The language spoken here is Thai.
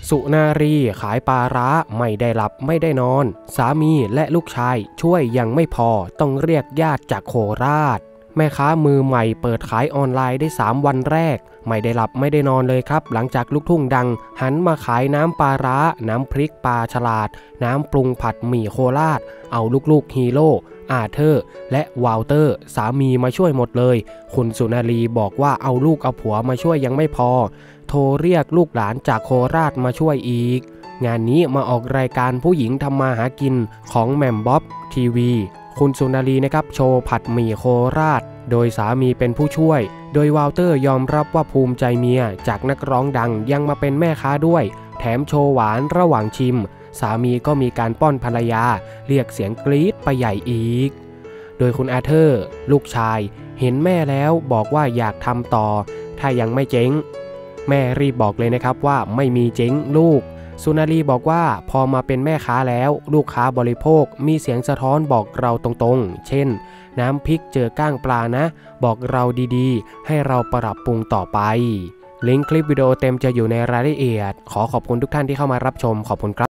สุนารีขายปลาร้าไม่ได้หลับไม่ได้นอนสามีและลูกชายช่วยยังไม่พอต้องเรียกญาติจากโคราชแม่ค้ามือใหม่เปิดขายออนไลน์ได้3 วันแรกไม่ได้หลับไม่ได้นอนเลยครับหลังจากลูกทุ่งดังหันมาขายน้ำปลาร้าน้ำพริกปลาฉลาดน้ำปรุงผัดหมี่โคราชเอาลูกๆฮีโร่อาเธอร์และวาลเตอร์สามีมาช่วยหมดเลยคุณสุนารีบอกว่าเอาลูกเอาผัวมาช่วยยังไม่พอโทรเรียกลูกหลานจากโคราชมาช่วยอีกงานนี้มาออกรายการผู้หญิงทำมาหากินของแหม่มบ๊อบทีวีคุณสุนารีนะครับโชว์ผัดหมี่โคราชโดยสามีเป็นผู้ช่วยโดยวาลเตอร์ยอมรับว่าภูมิใจเมียจากนักร้องดังยังมาเป็นแม่ค้าด้วยแถมโชว์หวานระหว่างชิมสามีก็มีการป้อนภรรยาเรียกเสียงกรี๊ดไปใหญ่อีกโดยคุณอาเธอร์ลูกชายเห็นแม่แล้วบอกว่าอยากทำต่อถ้ายังไม่เจ๊งแม่รีบบอกเลยนะครับว่าไม่มีเจ๊งลูกสุนารีบอกว่าพอมาเป็นแม่ค้าแล้วลูกค้าบริโภคมีเสียงสะท้อนบอกเราตรงๆเช่นน้ำพริกเจอก้างปลานะบอกเราดีๆให้เราปรับปรุงต่อไปลิงก์คลิปวิดีโอเต็มจะอยู่ในรายละเอียดขอขอบคุณทุกท่านที่เข้ามารับชมขอบคุณครับ